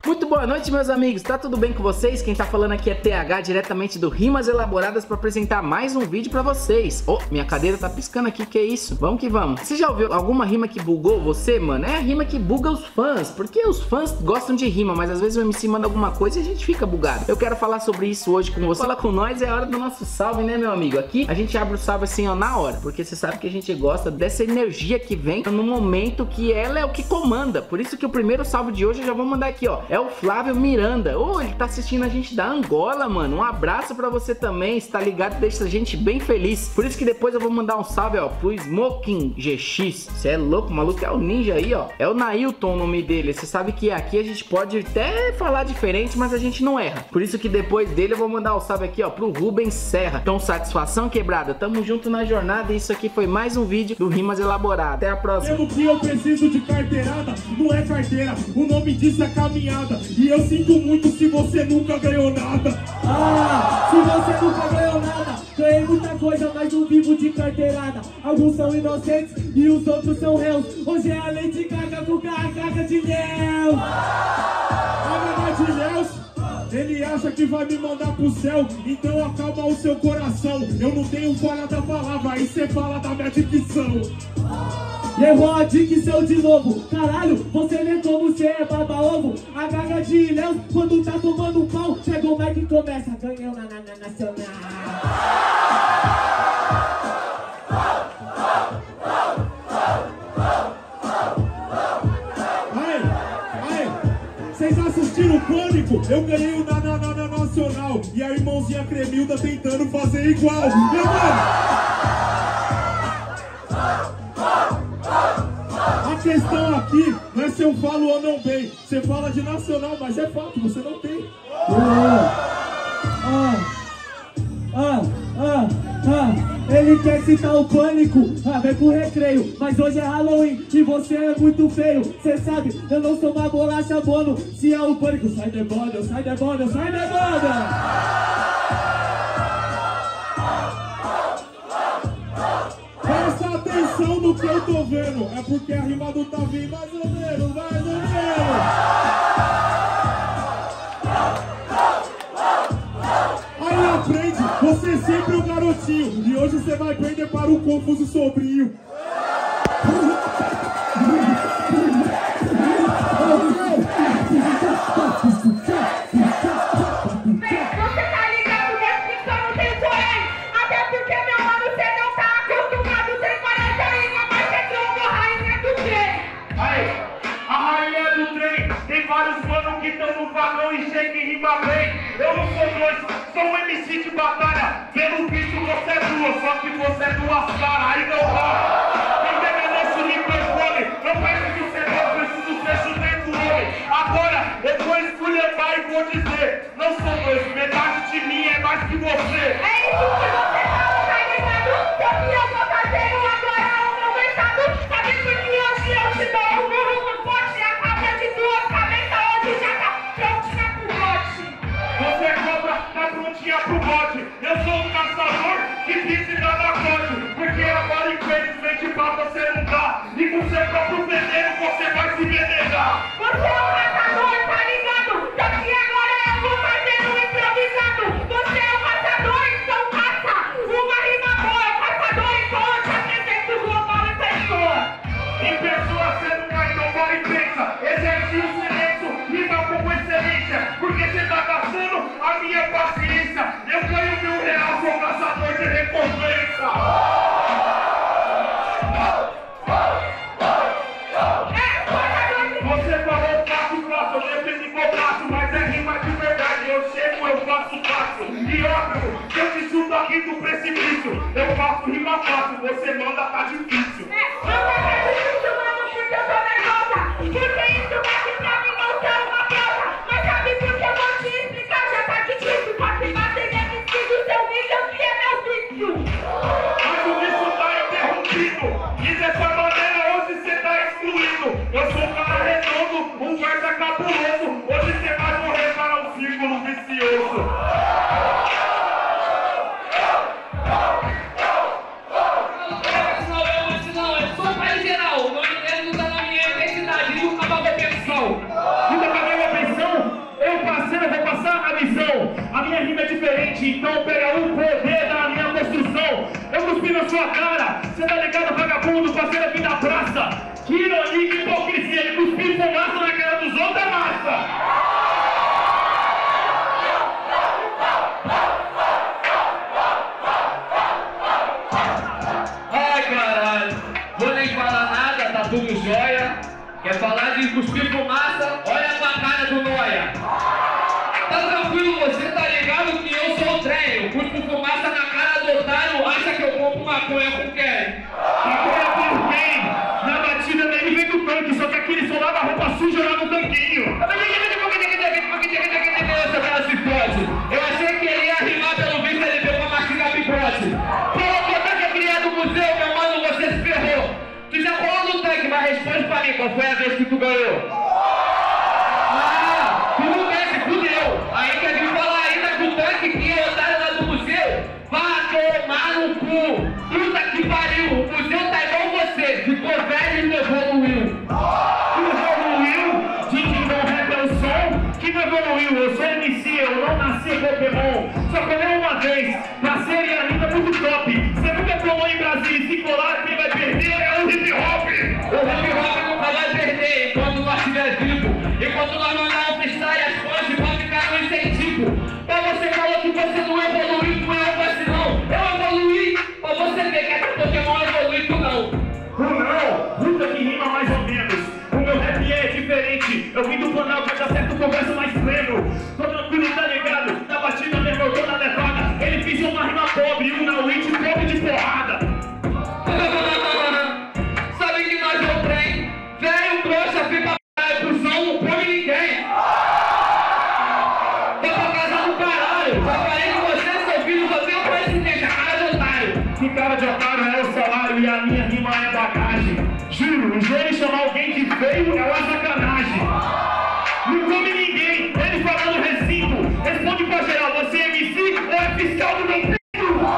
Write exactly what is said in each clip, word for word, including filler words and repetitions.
Muito boa noite, meus amigos, tá tudo bem com vocês? Quem tá falando aqui é T H, diretamente do Rimas Elaboradas, pra apresentar mais um vídeo pra vocês. Oh, minha cadeira tá piscando aqui, que é isso? Vamos que vamos. Você já ouviu alguma rima que bugou você, mano? É a rima que buga os fãs, porque os fãs gostam de rima, mas às vezes o M C manda alguma coisa e a gente fica bugado. Eu quero falar sobre isso hoje com você. Fala com nós, é a hora do nosso salve, né, meu amigo? Aqui a gente abre o salve assim, ó, na hora, porque você sabe que a gente gosta dessa energia que vem no momento que ela é o que comanda. Por isso que o primeiro salve de hoje eu já vou mandar aqui, ó. É o Flávio Miranda. Oh, ele tá assistindo a gente da Angola, mano. Um abraço pra você também, está ligado? Deixa a gente bem feliz. Por isso que depois eu vou mandar um salve, ó, pro Smoking G X. Você é louco, maluco, é o ninja aí, ó. É o Nailton o nome dele. Você sabe que aqui a gente pode até falar diferente, mas a gente não erra. Por isso que depois dele eu vou mandar um salve aqui, ó, pro Rubens Serra. Então, satisfação, quebrada. Tamo junto na jornada e isso aqui foi mais um vídeo do Rimas Elaboradas. Até a próxima. Mesmo que eu preciso de carteirada, não é carteira, o nome disso é caminhada. E eu sinto muito se você nunca ganhou nada. Ah, se você nunca ganhou nada, ganhei muita coisa, mas não vivo de carteirada. Alguns são inocentes e os outros são réus. Hoje é a Lady Gaga com garrafa de mel. A de Deus, ele acha que vai me mandar pro céu, então acalma o seu coração. Eu não tenho fala da palavra, aí cê fala da minha dicção. Errou a dicção de novo. Caralho, você nem como cê é baba-ovo. A Gaga de Ilhéus, quando tá tomando um pau, pega o mic e começa. Ganhou na, na, na nacional. Aí, aí, vocês assistiram o Pânico? Eu ganhei o na, na, na, na nacional. E a irmãozinha Cremilda tentando fazer igual. Meu mano, a questão aqui não é se eu falo ou não bem. Você fala de nacional, mas é fato, você não tem. Ah, ah, ah, ah. Ele quer citar o Pânico, ah, vem pro recreio. Mas hoje é Halloween e você é muito feio. Cê sabe, eu não sou uma bolacha bono. Se é o Pânico, sai de banda, sai de banda, sai de banda. Presta atenção no que eu tô vendo. É porque a rima do Tavinho mais ou menos, mais ou menos. Aí aprende, você sempre é o garotinho. E hoje você vai aprender para o confuso sobrinho. Vários manos que estão no vagão e chega em rima bem. Eu não sou dois, sou um M C de batalha. Pelo visto você é duas, só que você é duas caras. Aí não dá. Envenenece o microfone. Não preciso ser eu, preciso ser chutei do homem. Agora eu vou esculhambar e vou dizer: não sou dois, metade de mim é mais que você. É isso que você fala, tá ligado? O que eu vou fazer agora é o meu mercado. Sabe por que hoje eu te dou o meu rumo forte? A capa de duas cabeças hoje já tá prontinha pro bote. Você cobra, tá prontinha pro bote. Eu sou um caçador que quis dar na corte. Porque agora infelizmente pra você não dá. E com seu próprio veneno você vai se venerar. Você é um caçador, tá ligado? Só que agora eu vou fazer um improvisado. Você é um caçador, então caça uma rima boa. Caçador, então eu te apresento o global em pessoa. Em pessoa você não vai inovar e pensa. Exerce o silêncio e não com excelência. Porque você tá caçando a minha paciência. Eu ganho mil reais, sou caçador de recompensa. Você falou fácil, fácil, eu defendi fácil, mas é rima de verdade. Eu chego, eu faço fácil. E óbvio, se eu te chuto aqui do precipício, eu faço rima fácil, você manda, tá difícil. É, não tá difícil, mano, porque eu tô nervosa. Porque isso bate pra mim não ser uma prova. Mas sabe por que eu vou te explicar? Já tá difícil. Pode bater M C do seu nível que é meu vício. Mas o bicho tá interrompido. E dessa maneira hoje você tá excluído. Eu sou um cara redondo, um verso cabuloso. Hoje você vai morrer para um círculo vicioso. Não, eu não, é só pra geral. O nome dele não tá na minha identidade. E o cavalo então pega o poder da minha construção. Eu cuspi na sua cara, cê tá ligado, vagabundo, parceiro aqui da praça. Que ironia, que hipocrisia, ele cuspir fumaça na cara dos outros é massa. Tudo jóia, quer falar de cuspir fumaça? Olha pra cara do Noia. Tá tranquilo, você tá ligado que eu sou o trem. Eu cuspo fumaça na cara do otário, acha que eu compro maconha com quem? Maconha por quem? Na batida dele vem do tanque, só que aqui ele só lava roupa suja lá no tanquinho. Seu cara se fode. Eu achei que ele ia rimar, pelo visto ele veio pra mastigar bigode. Pô, botar que é criado no museu, meu mano, você se ferrou. Tu já colou no tanque, mas responde pra mim, qual foi a vez que tu ganhou? Ah, tu não quer, se fudeu. Aí quer vir falar ainda que o tanque que é otário lá do museu vai tomar no cu. Puta que pariu, o museu tá igual você, ficou velho e não evoluiu. Tu evoluiu? De que não rap é o som? Que não evoluiu? Eu sou M C, eu não nasci Pokémon. Só colei uma vez, nascer e a linda muito top. Você nunca colou em Brasília e se colar, quem vai perder é o hip hop. O hip hop nunca vai perder enquanto nós estiver vivo. Enquanto nós mandar um freestyle, as coisas vão ficar no incentivo. Mas você falou que você não evoluiu, tu é vacilão. Eu evoluí, pra você ver que até Pokémon evolui, tu não. Tu não? Puta que rima mais ou menos. O meu rap é diferente. Eu vim do Planalto, vai dar certo, conversa mais pleno. Tô tranquilo, tá ligado? Da batida mesmo, eu tô na levada. Ele fez uma rima pobre, um na witch, pobre de porrada. Sabe que nós é o trem? Velho, trouxa, fica pra pro som, não come ninguém. Vai pra casa do caralho. Já falei com você, seu filho, só tem um presidente, a cara de otário. Que cara de otário é o salário e a minha rima é bagagem. Juro, o Johnny chamar alguém de feio é uma sacanagem. Não come ninguém, ele falando no recinto. Responde pra geral, você é M C ou é fiscal do meu filho?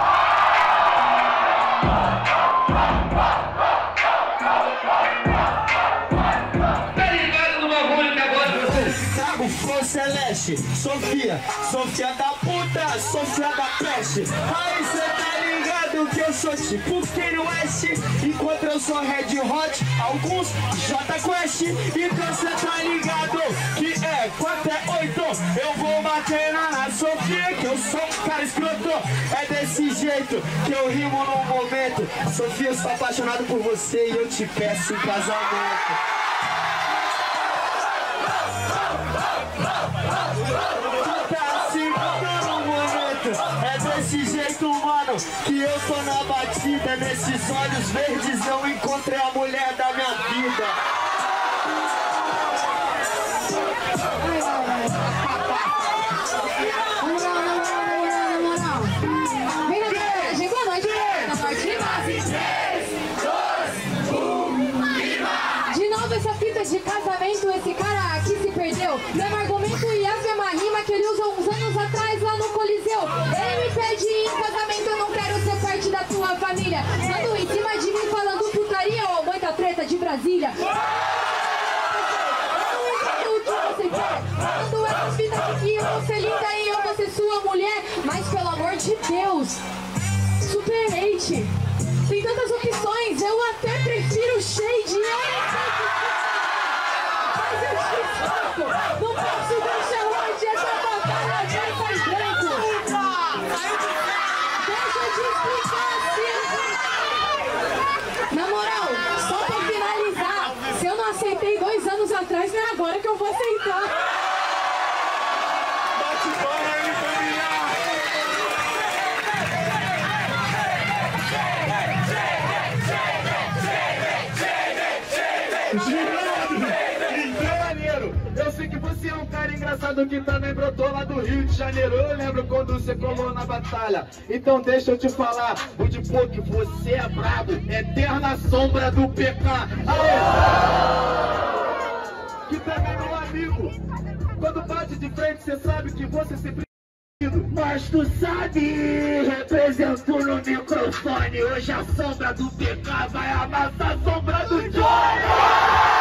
Celeste, Sofia, Sofia da puta, Sofia da peste. Aí cê tá ligado que eu sou tipo Kanye West, enquanto eu sou Red Hot, alguns J Quest. Então cê tá ligado que é quatro é oito. Eu vou bater na Sofia, que eu sou um cara escroto. É desse jeito que eu rimo num momento. Sofia, eu sou apaixonado por você e eu te peço em casamento. É desse jeito, mano, que eu tô na batida. Nesses olhos verdes eu encontrei a mulher da minha vida. Vem na minha, chegou a noite da partida. De novo essa fita de casamento, esse cara aqui se perdeu. Meu argumento e essa é uma rima que ele usou uns anos atrás lá no Coliseu. Ele me pede em casamento, eu não quero ser parte da tua família. Mando em cima de mim falando putaria ou muita treta de Brasília. Eu não entendo o que você quer. Mando essa fita aqui que eu vou ser linda e eu vou ser sua mulher. Mas pelo amor de Deus, Super eight. Tem tantas opções, eu até prefiro Shade. Mas eu te explico, não posso deixar longe essa batalha de faz branco. Deixa eu te explicar assim. Na moral, só pra finalizar, se eu não aceitei dois anos atrás, não é agora que eu vou aceitar. Eu sei que você é um cara engraçado que também brotou lá do Rio de Janeiro. Eu lembro quando você colou na batalha. Então deixa eu te falar, o de pô que você é brabo, eterna sombra do P K. Aê! Que também meu amigo, quando bate de frente você sabe que você sempre... Mas tu sabe, represento no microfone. Hoje a sombra do P K vai amassar a sombra do Johnny.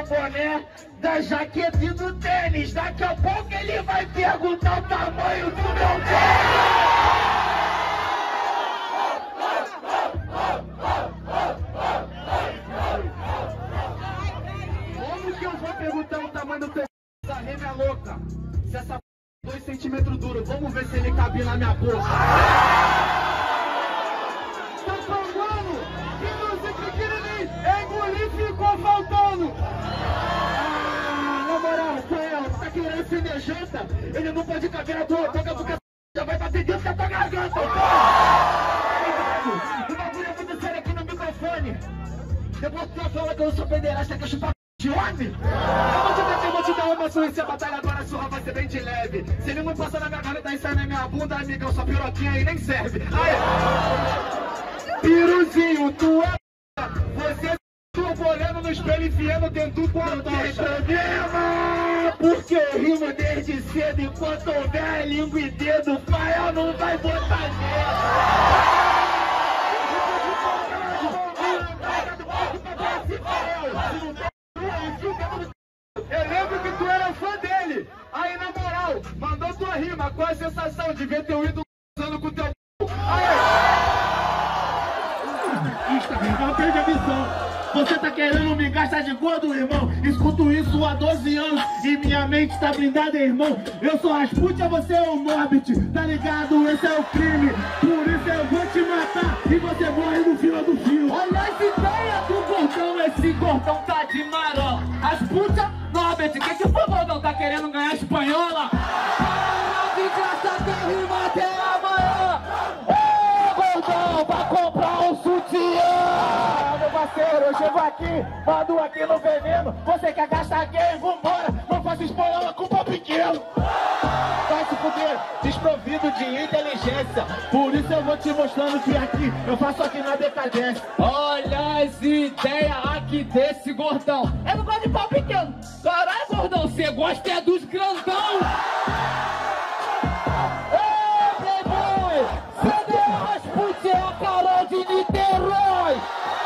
boné, da jaqueta e do tênis. Daqui a pouco ele vai perguntar o tamanho do meu tênis. Como que eu vou perguntar o tamanho do teu c... Essa rima é louca. Se essa p... dois centímetros duro, vamos ver se ele cabe na minha boca. Tá falando que você pequenininho engoliu e ficou faltando. Ah, na moral, Rafael, tá querendo ser minha janta? Ele não pode caber na tua boca porque já vai bater dentro da tua garganta. O bagulho é muito sério aqui no microfone. Depois que tu fala que eu sou pederasta, que eu chupo de homem? Eu vou te meter, eu vou te dar uma surra. A batalha agora surra vai ser bem de leve. Se ele não passar na minha cara, tá ensaiando na minha bunda, amigão, sua piroquinha aí nem serve. Aí, piruzinho, tu é você tô olhando no espelho e enfiando dentro do quarto. Não tem problema, porque eu rimo desde cedo. Enquanto houver língua e dedo, Fael não vai botar medo. Eu lembro que tu era fã dele. Aí, na moral, mandou tua rima. Qual a sensação de ver teu ídolo usando com teu... Aí! Não perde a visão. Você tá querendo me gastar de gordo, irmão? Escuto isso há doze anos e minha mente tá blindada, irmão. Eu sou Rasputia, você é o Morbid, tá ligado? Esse é o crime. Por isso eu vou te matar e você morre no final do filme. Olha essa ideia do gordão, esse gordão tá de marola. Rasputia, Morbid, que que foi, gordão? Tá querendo ganhar espanhola? Ah, de graça tem rima até amanhã. Ô, gordão, vai comprar um sutiã. Meu parceiro, eu chego aqui, mando aqui no veneno. Você quer gastar game? Vambora, não faça espanhola com pau pequeno. Vai se fuder, desprovido de inteligência. Por isso eu vou te mostrando que aqui eu faço aqui na decadência. Olha as ideias aqui desse gordão. Eu não gosto de pau pequeno. Caralho, gordão, você gosta é dos grandão. Ei, playboy, cadê a Rasputia, a Carol de Niterói?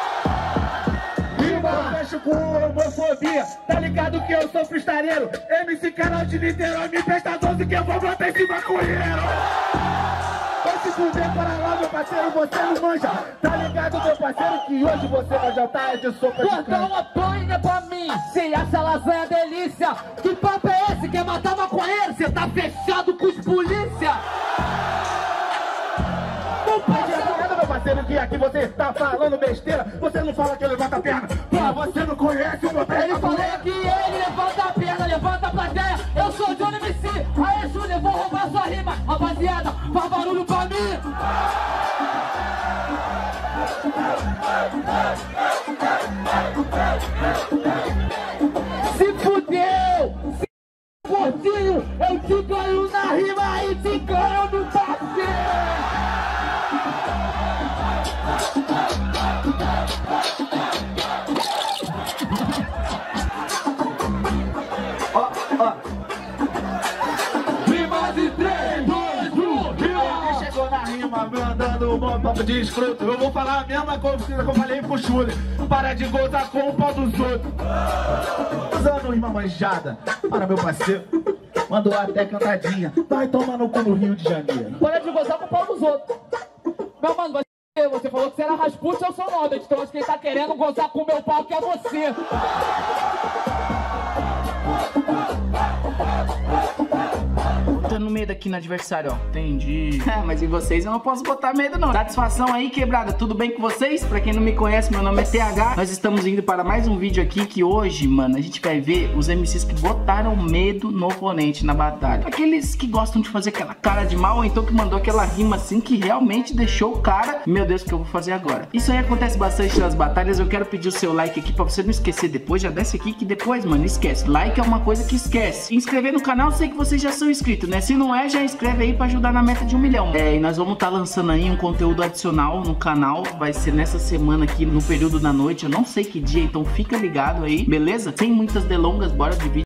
Fecho com homofobia, tá ligado que eu sou freestareiro. M C Carol de Niterói, me presta doze que eu vou botar esse maconheiro. Vai se fuder para lá, meu parceiro, você não manja. Tá ligado, meu parceiro, que hoje você vai jantar de sopa de cana. Gordão, apanha pra mim, cê acha lasanha delícia. Que papo é esse? Quer matar maconheiro? Cê tá fechado com os polícia. Não pode, meu parceiro, que aqui você tá falando besteira. Você não fala que levanta a perna. Pô, você não conhece o meu pé. Ele falou que ele levanta a perna, levanta a plateia. Eu sou Johnny M C. Aê, Júnior, vou roubar sua rima. Rapaziada, faz barulho pra mim. Se fudeu, se gordinho, eu te ganho na rima e te ganho no parceiro. Ó, ó. Rima de três, dois, um, rima. Chegou na rima, mandando um bom papo de escroto. Eu vou falar a mesma coisa que eu falei pro Chule. Para de gozar com o pau dos outros. Usando rima manjada. Para, meu parceiro. Mandou até cantadinha. Vai tomar no cu no Rio de Janeiro. Para de gozar com o pau dos outros. Meu mano, vai ser você falou que você era Rasputia, eu sou Morbid. Então acho que ele tá querendo gozar com o meu pau, que é você. Botando medo aqui no adversário, ó. Entendi. É, mas em vocês eu não posso botar medo, não. Satisfação aí, quebrada. Tudo bem com vocês? Pra quem não me conhece, meu nome é T H. Nós estamos indo para mais um vídeo aqui que hoje, mano, a gente vai ver os M Cs que botaram medo no oponente na batalha. Aqueles que gostam de fazer aquela cara de mal, ou então que mandou aquela rima assim que realmente deixou o cara... Meu Deus, o que eu vou fazer agora? Isso aí acontece bastante nas batalhas. Eu quero pedir o seu like aqui pra você não esquecer depois. Já desce aqui que depois, mano, esquece. Like é uma coisa que esquece. Inscrever no canal, sei que vocês já são inscritos, né? Se não é, já inscreve aí pra ajudar na meta de um milhão. É, e nós vamos estar tá lançando aí um conteúdo adicional no canal. Vai ser nessa semana aqui, no período da noite. Eu não sei que dia, então fica ligado aí, beleza? Sem muitas delongas, bora de vídeo.